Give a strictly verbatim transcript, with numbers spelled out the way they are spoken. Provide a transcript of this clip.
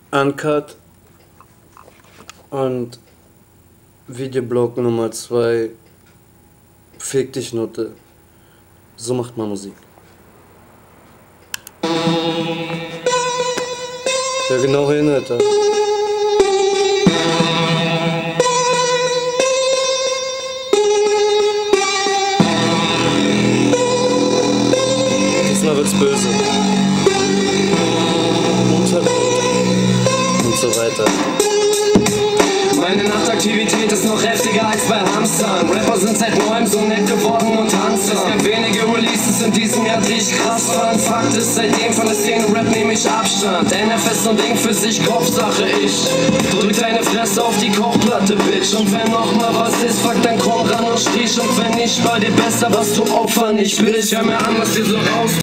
Uncut und Videoblog Nummer zwei, Fick dich Nutte. So macht man Musik. Ja, genau hin, Alter. Diesmal wird's böse. Und so weiter. Meine Nachtaktivität ist noch heftiger als bei Hamstern. Rapper sind seit neuem so nett geworden und tanzen. Es gab wenige Releases in diesem Jahr, die ich krass fand. Fakt ist, seitdem von der Szene-Rap nehme ich Abstand. N F S und Ding für sich, Kopfsache ich. Drück deine Fresse auf die Kochplatte, Bitch. Und wenn noch mal was ist, fuck, dann komm ran und stich. Und wenn nicht, war dir besser, was du Opfer nicht bist. Hör mir an, was dir so raus